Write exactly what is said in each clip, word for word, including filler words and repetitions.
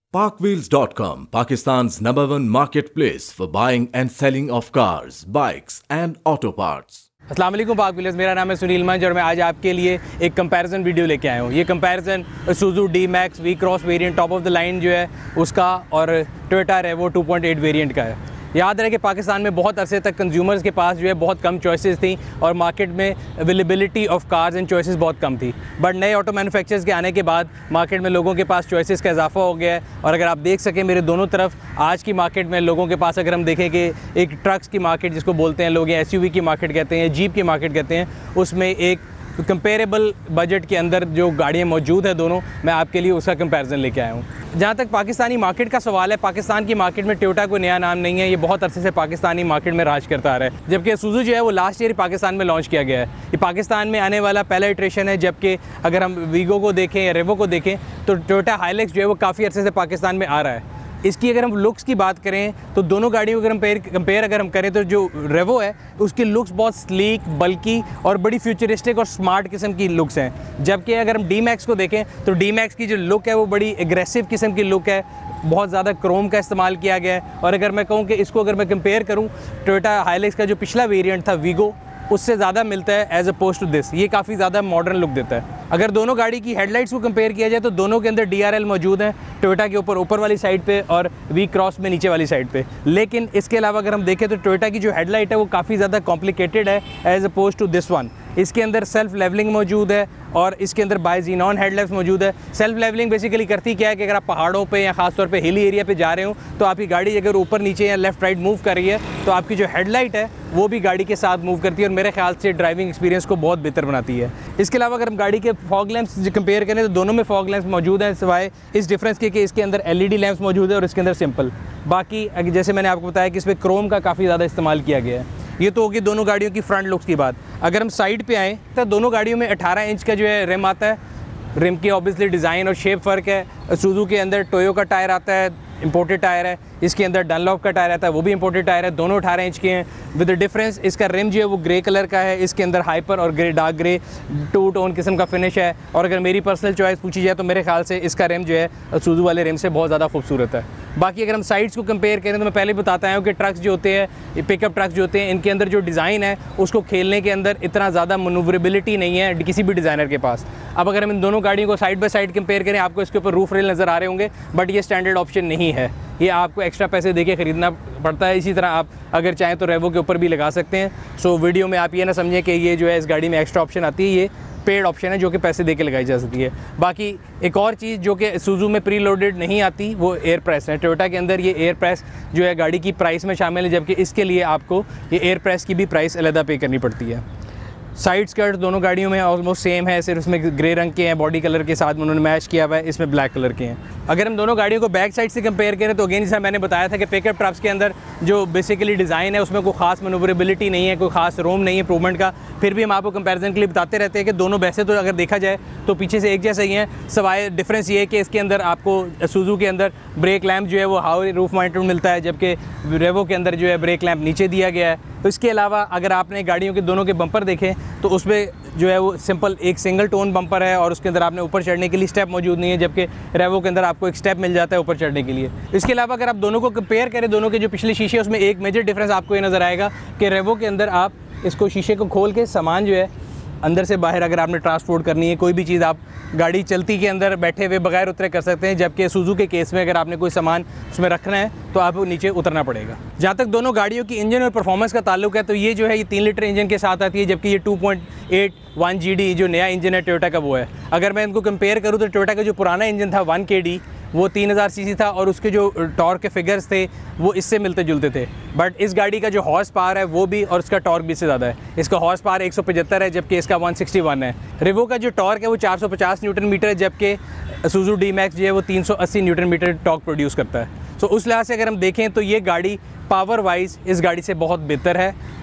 PakWheels dot com, Pakistan's number one marketplace for buying and selling of cars, bikes and auto parts. अस्सलाम वालेकुम पाक wheelers, मेरा नाम है सुनील मंज और मैं आज आपके लिए एक कंपैरिजन वीडियो लेके आया हूँ। ये comparison Isuzu Dmax V cross variant top of the line जो है उसका और Toyota Revo two point eight variant का है। याद रहे कि पाकिस्तान में बहुत अरसे तक कंज्यूमर्स के पास जो है बहुत कम चॉइसेस थी और मार्केट में availability of cars and choices बहुत कम थी। बट नए ऑटो मैन्युफैक्चरर्स के आने के बाद मार्केट में लोगों के पास चॉइसेस का इजाफा हो गया है। और अगर आप देख सकें मेरे दोनों तरफ आज की मार्केट में लोगों के पास अगर हम देखें कि एक ट्रक्स की मार्केट जिसको बोलते हैं लोग, एसयूवी की मार्केट कहते हैं, जीप की मार्केट कहते हैं, उसमें एक कंपेरेबल बजट के अंदर जो गाड़ियाँ मौजूद हैं दोनों, मैं आपके लिए उसका कंपैरिजन लेके आया हूँ। जहाँ तक पाकिस्तानी मार्केट का सवाल है, पाकिस्तान की मार्केट में टोयोटा कोई नया नाम नहीं है, ये बहुत अरसे से पाकिस्तानी मार्केट में राज करता आ रहा है। जबकि Isuzu जो है वो लास्ट ईयर पाकिस्तान में लॉन्च किया गया है। ये पाकिस्तान में आने वाला पहला इटरेशन है। जबकि अगर हम वीगो को देखें या रेवो को देखें तो टोयोटा हाइलक्स जो है वो काफ़ी अरसे से पाकिस्तान में आ रहा है। इसकी अगर हम लुक्स की बात करें तो दोनों गाड़ियों को अगर हम कंपेयर अगर हम करें तो जो रेवो है उसकी लुक्स बहुत स्लीक, बल्कि और बड़ी फ्यूचरिस्टिक और स्मार्ट किस्म की लुक्स हैं। जबकि अगर हम डीमैक्स को देखें तो डीमैक्स की जो लुक है वो बड़ी एग्रेसिव किस्म की लुक है, बहुत ज़्यादा क्रोम का इस्तेमाल किया गया है। और अगर मैं कहूँ कि इसको अगर मैं कंपेयर करूँ टोयोटा हाइलक्स का जो पिछला वेरिएंट था वीगो, उससे ज़्यादा मिलता है एज अपोज टू दिस। ये काफ़ी ज़्यादा मॉडर्न लुक देता है। अगर दोनों गाड़ी की हेडलाइट्स को कंपेयर किया जाए तो दोनों के अंदर डी आर एल मौजूद हैं, टोयोटा के ऊपर ऊपर वाली साइड पे और वी क्रॉस में नीचे वाली साइड पे। लेकिन इसके अलावा अगर हम देखें तो टोयोटा की जो हेडलाइट है वो काफ़ी ज़्यादा कॉम्प्लिकेटेड है as opposed to this one. इसके अंदर सेल्फ लेवलिंग मौजूद है और इसके अंदर बाइजीनॉन हेडलैम्प्स मौजूद है। सेल्फ लेवलिंग बेसिकली करती क्या है कि अगर आप पहाड़ों पे या खास तौर पे हिली एरिया पे जा रहे हो तो आपकी गाड़ी अगर ऊपर नीचे या लेफ्ट राइट मूव कर रही है तो आपकी जो हेडलाइट है वो भी गाड़ी के साथ मूव करती है और मेरे ख्याल से ड्राइविंग एक्सपीरियंस को बहुत बेहतर बनाती है। इसके अलावा अगर हम गाड़ी के फॉग लैंप्स कंपेयर करें तो दोनों में फॉग लैंप्स मौजूद हैं, सिवाय इस डिफरेंस के कि इसके अंदर एल ई डी लैंप्स मौजूद है और इसके अंदर सिंपल। बाकी जैसे मैंने आपको बताया कि इसमें क्रोम का काफ़ी ज़्यादा इस्तेमाल किया गया है। ये तो होगी दोनों गाड़ियों की फ्रंट लुक्स की बात। अगर हम साइड पे आएँ तो दोनों गाड़ियों में अठारह इंच का जो है रिम आता है। रिम की ऑब्वियसली डिज़ाइन और शेप फ़र्क है। Isuzu के अंदर टोयो का टायर आता है, इंपोर्टेड टायर है। इसके अंदर डनलॉप का टायर आता है, वो भी इंपोर्टेड टायर है। दोनों अठारह इंच के हैं विद द डिफरेंस इसका रिम जो है वो ग्रे कलर का है। इसके अंदर हाइपर और grey, dark grey two tone किस्म का फिनिश है। और अगर मेरी पर्सनल चॉइस पूछी जाए तो मेरे ख्याल से इसका रिम जो है Isuzu वाले रिम से बहुत ज़्यादा खूबसूरत है। बाकी अगर हम साइड्स को कंपेयर करें तो मैं पहले बताता हूँ कि ट्रक्स जो होते हैं, पिकअप ट्रक्स जो होते हैं, इनके अंदर जो डिज़ाइन है उसको खेलने के अंदर इतना ज़्यादा मनूवरेबिलिटी नहीं है किसी भी डिज़ाइनर के पास। अब अगर हम इन दोनों गाड़ियों को साइड बाय साइड कंपेयर करें, आपको इसके ऊपर रूफ रेल नज़र आ रहे होंगे, बट ये स्टैंडर्ड ऑप्शन नहीं है, ये आपको एक्स्ट्रा पैसे देके ख़रीदना पड़ता है। इसी तरह आप अगर चाहें तो रेवो के ऊपर भी लगा सकते हैं। सो वीडियो में आप ये ना समझें कि ये जो है इस गाड़ी में एक्स्ट्रा ऑप्शन आती है, ये पेड ऑप्शन है जो कि पैसे देके लगाई जा सकती है। बाकी एक और चीज़ जो कि Isuzu में प्री लोडेड नहीं आती वो एयर प्रेस है। टोयोटा के अंदर ये एयर प्रेस जो है गाड़ी की प्राइस में शामिल है, जबकि इसके लिए आपको ये एयर प्रेस की भी प्राइस अलग पे करनी पड़ती है। साइड स्कर्ट दोनों गाड़ियों में ऑलमोस्ट सेम है, सिर्फ इसमें ग्रे रंग के हैं, बॉडी कलर के साथ उन्होंने मैच किया हुआ है, इसमें ब्लैक कलर के हैं। अगर हम दोनों गाड़ियों को बैक साइड से कंपेयर करें तो अगेन जैसा मैंने बताया था कि पिकअप ट्रक्स के अंदर जो बेसिकली डिज़ाइन है उसमें कोई खास मनूवरेबिलिटी नहीं है, कोई खास रोम नहीं है इंप्रूवमेंट का। फिर भी हम आपको कंपैरिजन के लिए बताते रहते हैं कि दोनों वैसे तो अगर देखा जाए तो पीछे से एक जैसा ही हैं, सवाए डिफरेंस ये है कि इसके अंदर आपको Isuzu के अंदर ब्रेक लैम्प जो है वो हाई रूफ माउंटेड मिलता है, जबकि रेवो के अंदर जो है ब्रेक लैम्प नीचे दिया गया है। तो इसके अलावा अगर आपने गाड़ियों के दोनों के बम्पर देखें तो उसमें जो है वो सिंपल एक सिंगल टोन बम्पर है और उसके अंदर आपने ऊपर चढ़ने के लिए स्टेप मौजूद नहीं है, जबकि रेवो के अंदर आपको एक स्टेप मिल जाता है ऊपर चढ़ने के लिए। इसके अलावा अगर आप दोनों को कंपेयर करें, दोनों के जो पिछले शीशे हैं उसमें एक मेजर डिफरेंस आपको ये नज़र आएगा कि रेवो के अंदर आप इसको शीशे को खोल के सामान जो है अंदर से बाहर अगर आपने ट्रांसपोर्ट करनी है, कोई भी चीज़ आप गाड़ी चलती के अंदर बैठे हुए बगैर उतरे कर सकते हैं। जबकि Isuzu के केस में अगर आपने कोई सामान उसमें रखना है तो आपको नीचे उतरना पड़ेगा। जहाँ तक दोनों गाड़ियों की इंजन और परफॉर्मेंस का ताल्लुक है तो ये जो है ये तीन लीटर इंजन के साथ आती है, जबकि ये two point eight one G D जो नया इंजन है टोयोटा का वो है। अगर मैं इनको कंपेयर करूँ तो टोयोटा का जो पुराना इंजन था वन के डी वो तीन हज़ार सी सी था और उसके जो टॉर्क के फिगर्स थे वो इससे मिलते जुलते थे। बट इस गाड़ी का जो हॉर्स पावर है वो भी और इसका टॉर्क भी इससे ज़्यादा है। इसका हॉर्स पावर एक सौ पचहत्तर है जबकि इसका एक सौ इकसठ है। रेवो का जो टॉर्क है वो चार सौ पचास न्यूटन मीटर है, जबकि Isuzu Dmax जो है वो तीन सौ अस्सी न्यूटन मीटर टॉर्क प्रोड्यूस करता है। सो उस लिहाज से अगर हम देखें तो ये गाड़ी पावर वाइज इस गाड़ी से बहुत बेहतर है।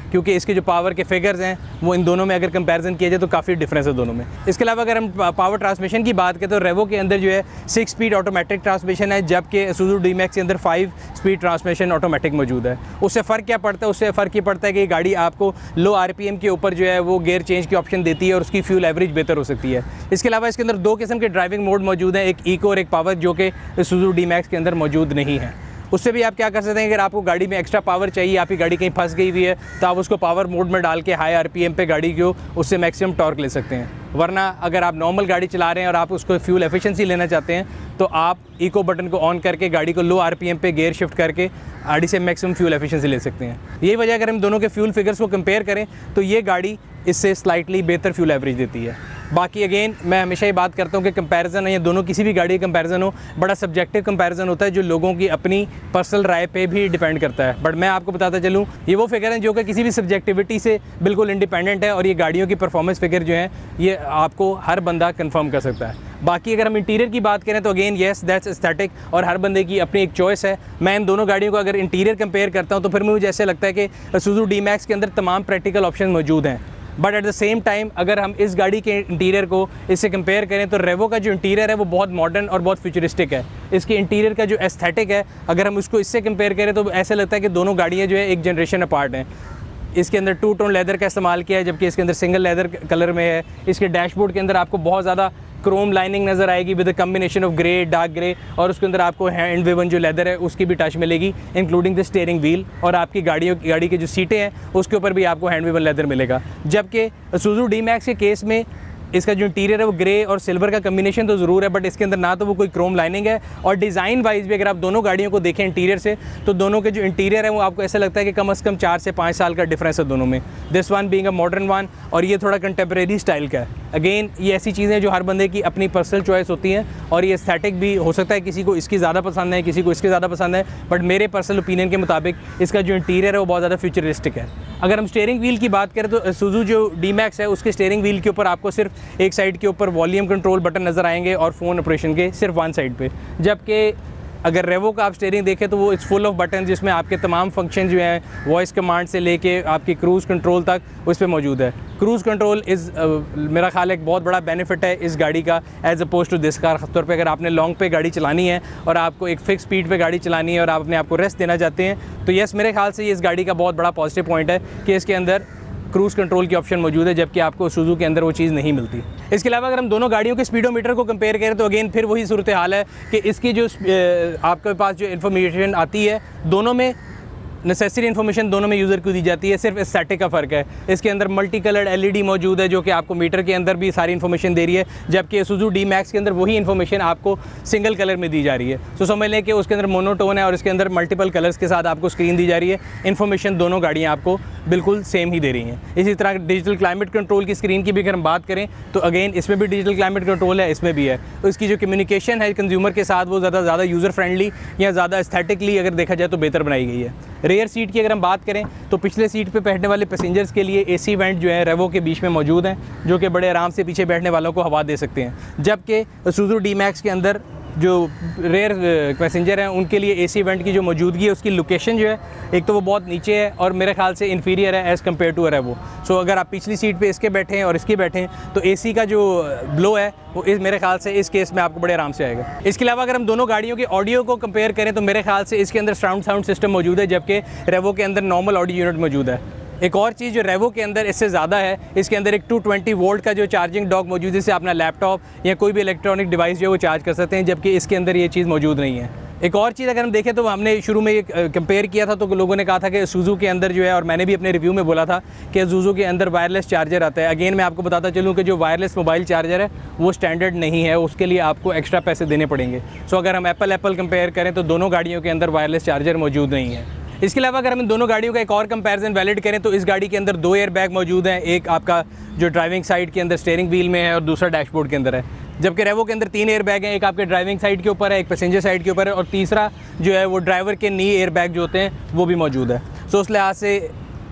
क्योंकि इसके जो पावर के फिगर्स हैं वो इन दोनों में अगर कंपैरिजन किया जाए तो काफ़ी डिफरेंस है दोनों में। इसके अलावा अगर हम पावर ट्रांसमिशन की बात करें तो रेवो के अंदर जो है सिक्स स्पीड ऑटोमेटिक ट्रांसमिशन है, जबकि Isuzu Dmax के अंदर फाइव स्पीड ट्रांसमिशन ऑटोमेटिक मौजूद है। उससे फ़र्क क्या पड़ता है? उससे फ़र्क ये पड़ता है कि गाड़ी आपको लो आरपीएम के ऊपर जो है वो गियर चेंज की ऑप्शन देती है और उसकी फ्यूल एवरेज बेहतर हो सकती है। इसके अलावा इसके अंदर दो किस्म के ड्राइविंग मोड मौजूद हैं, एक इको और एक पावर, जो कि Isuzu Dmax के अंदर मौजूद नहीं है। उससे भी आप क्या कर सकते हैं, अगर आपको गाड़ी में एक्स्ट्रा पावर चाहिए, आपकी गाड़ी कहीं फंस गई हुई है, तो आप उसको पावर मोड में डाल के हाई आरपीएम पे गाड़ी को उससे मैक्सिमम टॉर्क ले सकते हैं। वरना अगर आप नॉर्मल गाड़ी चला रहे हैं और आप उसको फ्यूल एफिशिएंसी लेना चाहते हैं तो आप इको बटन को ऑन करके गाड़ी को लो आरपीएम पे गियर शिफ्ट करके गाड़ी से मैक्सिमम फ्यूल एफिशिएंसी ले सकते हैं। यही वजह अगर हम दोनों के फ्यूल फिगर्स को कंपेयर करें तो ये गाड़ी इससे स्लाइटली बेहतर फ्यूल एवरेज देती है। बाकी अगेन मैं हमेशा ही बात करता हूँ कि कंपैरिजन है, ये दोनों किसी भी गाड़ी का कंपैरिजन हो, बड़ा सब्जेक्टिव कंपैरिजन होता है जो लोगों की अपनी पर्सनल राय पे भी डिपेंड करता है। बट मैं आपको बताता चलूँ, ये वो फिगर हैं जो कि किसी भी सब्जेक्टिविटी से बिल्कुल इंडिपेंडेंट है और ये गाड़ियों की परफॉर्मेंस फिगर जो है ये आपको हर बंदा कंफर्म कर सकता है। बाकी अगर हम इंटीरियर की बात करें तो अगेन येस दैट्स एस्थेटिक और हर बंदे की अपनी एक चॉइस है। मैं इन दोनों गाड़ियों को अगर इंटीरियर कंपेयर करता हूँ तो फिर मुझे ऐसे लगता है कि Isuzu Dmax के अंदर तमाम प्रैक्टिकल ऑप्शन मौजूद हैं। But at the same time अगर हम इस गाड़ी के इंटीरियर को इससे कंपेयर करें तो रेवो का जो इंटीरियर है वो बहुत मॉडर्न और बहुत फ्यूचरिस्टिक है। इसके इंटीरियर का जो एस्थेटिक है अगर हम उसको इससे कंपेयर करें तो ऐसा लगता है कि दोनों गाड़ियाँ जो है एक जनरेशन अपार्ट हैं। इसके अंदर टू टोन लेदर का इस्तेमाल किया है, जबकि इसके अंदर सिंगल लेदर कलर में है। इसके डैशबोर्ड के अंदर आपको बहुत ज़्यादा क्रोम लाइनिंग नज़र आएगी with a combination of grey, dark grey, और उसके अंदर आपको हैंड वेवन जो लेदर है उसकी भी टच मिलेगी, इंक्लूडिंग द स्टीयरिंग व्हील, और आपकी गाड़ियों गाड़ी की जो सीटें हैं उसके ऊपर भी आपको हैंड वेवन लेदर मिलेगा। जबकि Isuzu Dmax के केस में इसका जो इंटीरियर है वो ग्रे और सिल्वर का कम्बिनेशन तो ज़रूर है, बट इसके अंदर ना तो वो कोई क्रोम लाइनिंग है, और डिज़ाइन वाइज भी अगर आप दोनों गाड़ियों को देखें इंटीरियर से तो दोनों के जो इंटीरियर है वो आपको ऐसा लगता है कि कम से कम चार से पाँच साल का डिफरेंस है दोनों में। This one being a modern one और ये थोड़ा कंटेम्प्रेरी स्टाइल का है। अगेन ये ऐसी चीज़ें जो हर बंदे की अपनी पर्सनल चॉइस होती हैं, और ये एस्थेटिक भी हो सकता है किसी को इसकी ज़्यादा पसंद है, किसी को इसकी ज़्यादा पसंद है, बट मेरे पर्सनल ओपिनियन के मुताबिक इसका जो इंटीरियर है वो बहुत ज़्यादा फ्यूचरिस्टिक है। अगर हम स्टीयरिंग व्हील की बात करें तो Isuzu जो Dmax है उसके स्टीयरिंग व्हील के ऊपर आपको सिर्फ एक साइड के ऊपर वॉल्यूम कंट्रोल बटन नज़र आएंगे और फ़ोन ऑपरेशन के सिर्फ वन साइड पे, जबकि अगर रेवो का आप स्टीयरिंग देखें तो वो इट्स फुल ऑफ बटन जिसमें आपके तमाम फंक्शन जो हैं वॉइस कमांड से लेके आपकी क्रूज़ कंट्रोल तक उस पर मौजूद है। क्रूज़ कंट्रोल इज़ मेरा ख्याल एक बहुत बड़ा बेनिफिट है इस गाड़ी का as opposed to this car. ख़ासतौर पे अगर आपने लॉन्ग पे गाड़ी चलानी है और आपको एक फ़िक्स स्पीड पे गाड़ी चलानी है और आप अपने आपको रेस्ट देना चाहते हैं तो यस मेरे ख्याल से ये इस गाड़ी का बहुत बड़ा पॉजिटिव पॉइंट है कि इसके अंदर क्रूज़ कंट्रोल की ऑप्शन मौजूद है, जबकि आपको Isuzu के अंदर वो चीज़ नहीं मिलती। इसके अलावा अगर हम दोनों गाड़ियों के स्पीडोमीटर को कंपेयर करें तो अगेन फिर वही सूरत हाल है कि इसकी जो आपके पास जो इन्फॉर्मेशन आती है दोनों में नेसेसरी इन्फॉर्मेशन दोनों में यूज़र को दी जाती है, सिर्फ एस्थेटिक का फ़र्क है। इसके अंदर मल्टी कलर्ड एलईडी मौजूद है जो कि आपको मीटर के अंदर भी सारी इन्फॉर्मेशन दे रही है, जबकि Isuzu Dmax के अंदर वही इन्फॉर्मेशन आपको सिंगल कलर में दी जा रही है। तो समझ लें कि उसके अंदर मोनोटोन है और इसके अंदर मल्टीपल कलर्स के साथ आपको स्क्रीन दी जा रही है। इन्फॉर्मेशन दोनों गाड़ियाँ आपको बिल्कुल सेम ही दे रही हैं। इसी तरह डिजिटल क्लाइमेट कंट्रोल की स्क्रीन की भी अगर हम बात करें तो अगेन इसमें भी डिजिटल क्लाइमेट कंट्रोल है, इसमें भी है। तो इसकी जो कम्युनिकेशन है कंज्यूमर के साथ वो ज़्यादा ज़्यादा यूज़र फ्रेंडली या ज़्यादा एस्थेटिकली अगर देखा जाए तो बेहतर बनाई गई है। रेयर सीट की अगर हम बात करें तो पिछले सीट पे बैठने वाले पैसेंजर्स के लिए एसी वेंट जो है रेवो के बीच में मौजूद हैं जो कि बड़े आराम से पीछे बैठने वालों को हवा दे सकते हैं, जबकि Isuzu Dmax के अंदर जो रेयर पैसेंजर हैं उनके लिए एसी वेंट की जो मौजूदगी है उसकी लोकेशन जो है एक तो वो बहुत नीचे है और मेरे ख्याल से इन्फीरियर है as compare to Revo. So अगर आप पिछली सीट पे इसके बैठे हैं और इसके बैठे हैं तो एसी का जो ब्लो है वो इस मेरे ख्याल से इस केस में आपको बड़े आराम से आएगा। इसके अलावा अगर हम दोनों गाड़ियों के ऑडियो को कंपेयर करें तो मेरे ख्याल से इसके अंदर साउंड साउंड सिस्टम मौजूद है, जबकि रेवो के अंदर नॉर्मल ऑडियो यूनिट मौजूद है। एक और चीज़ जो रेवो के अंदर इससे ज़्यादा है, इसके अंदर एक टू ट्वेंटी वोल्ट का जो चार्जिंग डॉक मौजूद है जिससे अपना लैपटॉप या कोई भी इलेक्ट्रॉनिक डिवाइस जो है वो चार्ज कर सकते हैं, जबकि इसके अंदर ये चीज़ मौजूद नहीं है। एक और चीज़ अगर हम देखें तो हमने शुरू में ये कंपेयर किया था तो लोगों ने कहा था कि Isuzu के अंदर जो है, और मैंने भी अपने रिव्यू में बोला था कि Isuzu के अंदर वायरलेस चार्जर आता है। अगेन मैं आपको बताता चलूँ कि जो वायरलेस मोबाइल चार्जर है वो स्टैंडर्ड नहीं है, उसके लिए आपको एक्स्ट्रा पैसे देने पड़ेंगे। सो अगर हम एप्पल एप्पल कंपेयर करें तो दोनों गाड़ियों के अंदर वायरलेस चार्जर मौजूद नहीं है। इसके अलावा अगर हम इन दोनों गाड़ियों का एक और कंपैरिजन वैलिड करें तो इस गाड़ी के अंदर दो एयर बैग मौजूद हैं, एक आपका जो ड्राइविंग साइड के अंदर स्टीयरिंग व्हील में है और दूसरा डैशबोर्ड के अंदर है, जबकि रेवो के अंदर तीन एयर बैग हैं, एक आपके ड्राइविंग साइड के ऊपर है, एक पैसेंजर साइड के ऊपर है, और तीसरा जो है वो ड्राइवर के नी एयर बैग जो होते हैं वो भी मौजूद है। सो उस लिहाज से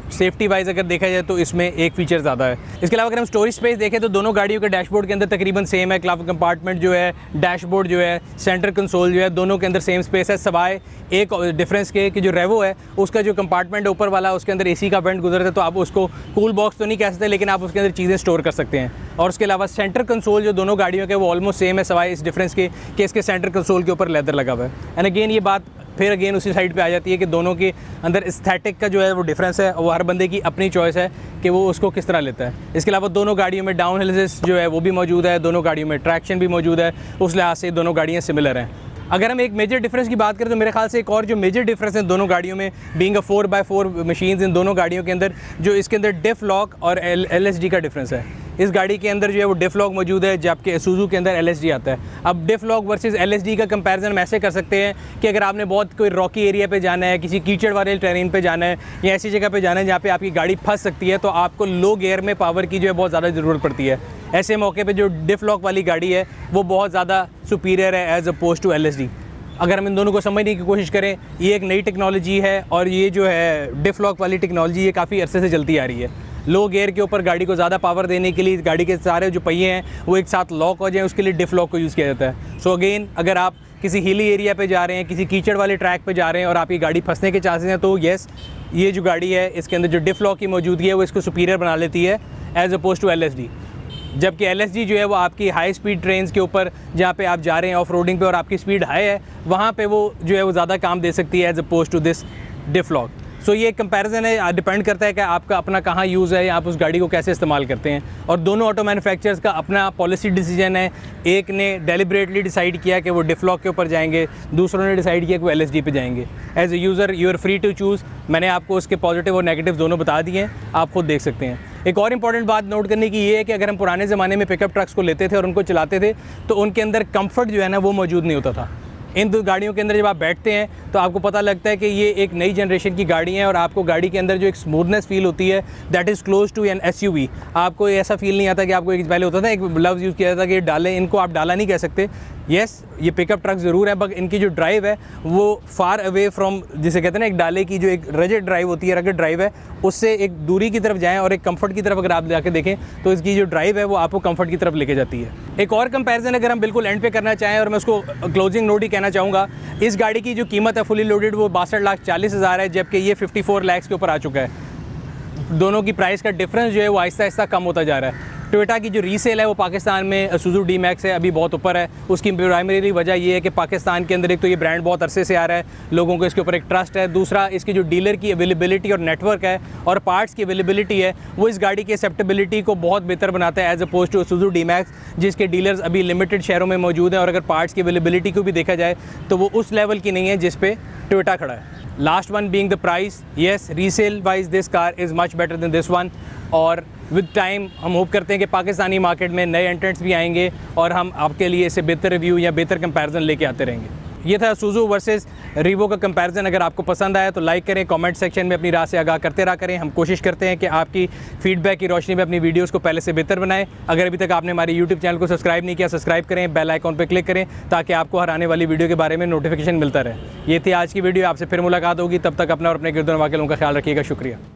सेफ्टी वाइज अगर देखा जाए तो इसमें एक फीचर ज़्यादा है। इसके अलावा अगर हम स्टोरेज स्पेस देखें तो दोनों गाड़ियों के डैशबोर्ड के अंदर तकरीबन सेम है। क्लाउड कंपार्टमेंट जो है, डैशबोर्ड जो है, सेंटर कंसोल जो है, दोनों के अंदर सेम स्पेस है, सवाए एक डिफरेंस के कि जो रेवो है उसका जो कंपार्टमेंट ऊपर वाला उसके अंदर एसी का वेंट गुजरता है, तो आप उसको कूल बॉक्स तो नहीं कह सकते, लेकिन आप उसके अंदर चीज़ें स्टोर कर सकते हैं। और उसके अलावा सेंटर कंसोल जो दोनों गाड़ियों के वो ऑलमोस्ट सेम है, सवाए इस डिफरेंस के कि इसके सेंटर कंसोल के ऊपर लेदर लगा हुआ है। एंड अगेन ये बात फिर अगेन उसी साइड पे आ जाती है कि दोनों के अंदर एस्थेटिक का जो है वो डिफरेंस है, वो हर बंदे की अपनी चॉइस है कि वो उसको किस तरह लेता है। इसके अलावा दोनों गाड़ियों में डाउन हिल जो है वो भी मौजूद है, दोनों गाड़ियों में ट्रैक्शन भी मौजूद है, उस लिहाज से दोनों गाड़ियाँ सिमिलर हैं। अगर हम एक मेजर डिफरेंस की बात करें तो मेरे ख्याल से एक और जो मेजर डिफरेंस है दोनों गाड़ियों में, being a four by four machines इन दोनों गाड़ियों के अंदर, जो इसके अंदर डिफ लॉक और एल एस डी का डिफरेंस है। इस गाड़ी के अंदर जो है वो डिफ लॉक मौजूद है, जबकि Isuzu के अंदर एल एस डी आता है। अब diff lock versus L S D का कंपैरिजन हम ऐसे कर सकते हैं कि अगर आपने बहुत कोई रॉकी एरिया पे जाना है, किसी कीचड़ वाले टेरेन पे जाना है या ऐसी जगह पे जाना है जहाँ पे आपकी गाड़ी फंस सकती है, तो आपको लो गियर में पावर की जो है बहुत ज़्यादा ज़रूरत पड़ती है। ऐसे मौके पर जो डिफ लॉक वाली गाड़ी है वो बहुत ज़्यादा सुपीरियर है as opposed to L S D. अगर हम इन दोनों को समझने की कोशिश करें, ये एक नई टेक्नोलॉजी है और ये जो है डिफ लॉक वाली टेक्नोलॉजी ये काफ़ी अरसे से चलती आ रही है। लो गियर के ऊपर गाड़ी को ज़्यादा पावर देने के लिए गाड़ी के सारे जो पहिए हैं वो एक साथ लॉक हो जाएं, उसके लिए डिफ लॉक को यूज़ किया जाता है। सो अगेन अगर आप किसी हिली एरिया पे जा रहे हैं, किसी कीचड़ वाले ट्रैक पे जा रहे हैं और आपकी गाड़ी फंसने के चांसेस हैं, तो येस ये जो गाड़ी है इसके अंदर जो डिफ लॉक की मौजूदगी है वो इसको सुपीरियर बना लेती है as opposed to L S D. जबकि एल एस डी जो है वो आपकी हाई स्पीड ट्रेन्स के ऊपर जहाँ पे आप जा रहे हैं ऑफ रोडिंग पे और आपकी स्पीड हाई है, वहाँ पे वो जो है वो ज़्यादा काम दे सकती है as opposed to this diff lock. So ये कंपैरिजन है, डिपेंड करता है कि आपका अपना कहाँ यूज़ है या आप उस गाड़ी को कैसे इस्तेमाल करते हैं। और दोनों ऑटो मैन्युफैक्चरर्स का अपना पॉलिसी डिसीजन है। एक ने डेलिबरेटली डिसाइड किया कि वो डिफ लॉक के ऊपर जाएंगे, दूसरों ने डिसाइड किया कि वो एल एस डी पे जाएंगे। As a user you are free to choose. मैंने आपको उसके पॉजिटिव और नेगेटिव दोनों बता दिए हैं, आप खुद देख सकते हैं। एक और इंपॉर्टेंट बात नोट करने की ये है कि अगर हम पुराने ज़माने में पिकअप ट्रक्स को लेते थे और उनको चलाते थे तो उनके अंदर कंफर्ट जो है ना वो मौजूद नहीं होता था। इन दो गाड़ियों के अंदर जब आप बैठते हैं तो आपको पता लगता है कि ये एक नई जनरेशन की गाड़ी है और आपको गाड़ी के अंदर जो एक स्मूथनेस फील होती है that is close to an S U V. आपको ऐसा फील नहीं आता कि आपको एक पहले होता था एक लफ्ज़ यूज़ किया जाता था कि डाले, इनको आप डाला नहीं कह सकते। येस yes, ये पिकअप ट्रक ज़रूर है, बट इनकी जो ड्राइव है वो फार अवे फ्रॉम, जिसे कहते हैं ना एक डाले की जो एक रजड ड्राइव होती है, रगड ड्राइव है, उससे एक दूरी की तरफ जाएं और एक कंफर्ट की तरफ अगर आप जाके देखें तो इसकी जो ड्राइव है वो आपको कंफर्ट की तरफ लेके जाती है। एक और कंपैरिजन अगर हम बिल्कुल एंड पे करना चाहें और मैं उसको क्लोजिंग नोट ही कहना चाहूँगा, इस गाड़ी की जो कीमत है फुली लोडेड वो बासठ लाख चालीस हज़ार है, जबकि ये फिफ्टी फोर लैक्स के ऊपर आ चुका है। दोनों की प्राइस का डिफरेंस जो है वो आहिस्ता आहिस्ता कम होता जा रहा है। टोयोटा की जो रीसेल है वो पाकिस्तान में Isuzu Dmax है अभी बहुत ऊपर है। उसकी प्राइमरी वजह ये है कि पाकिस्तान के अंदर एक तो ये ब्रांड बहुत अरसे से आ रहा है, लोगों को इसके ऊपर एक ट्रस्ट है। दूसरा, इसकी जो डीलर की अवेलेबिलिटी और नेटवर्क है और पार्ट्स की अवेलेबिलिटी है वो इस गाड़ी की एक्सेप्टेबिलिटी को बहुत बेहतर बनाता है as opposed to Isuzu Dmax, जिसके डीलर्स अभी लिमिटेड शहरों में मौजूद हैं और अगर पार्ट्स की अवेलेबिलिटी को भी देखा जाए तो वो उस लेवल की नहीं है जिस पे टोयोटा खड़ा है। Last one being the price, yes resale wise this car is much better than this one. और विद टाइम हम होप करते हैं कि पाकिस्तानी मार्केट में नए एंट्रेंट्स भी आएंगे और हम आपके लिए इसे बेहतर रिव्यू या बेहतर कंपैरिजन लेके आते रहेंगे। ये था Isuzu वर्सेस Revo का कंपैरिजन। अगर आपको पसंद आया तो लाइक करें, कमेंट सेक्शन में अपनी राय से आगाह करते रहा करें। हम कोशिश करते हैं कि आपकी फीडबैक की रोशनी में अपनी वीडियोस को पहले से बेहतर बनाएं। अगर अभी तक आपने हमारे यूट्यूब चैनल को सब्सक्राइब नहीं किया, सब्सक्राइब करें, बेल आइकॉन पर क्लिक करें ताकि आपको हर आने वाली वीडियो के बारे में नोटिफिकेशन मिलता रहे। ये थी आज की वीडियो, आपसे फिर मुलाकात होगी। तब तक अपना और अपने गिरदोनवा के लोगों का ख्याल रखिएगा। शुक्रिया।